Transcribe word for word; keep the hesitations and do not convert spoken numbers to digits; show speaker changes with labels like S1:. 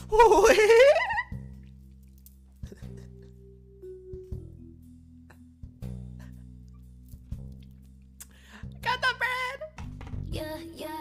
S1: โอ้ย Got the bread.
S2: Yeah, yeah.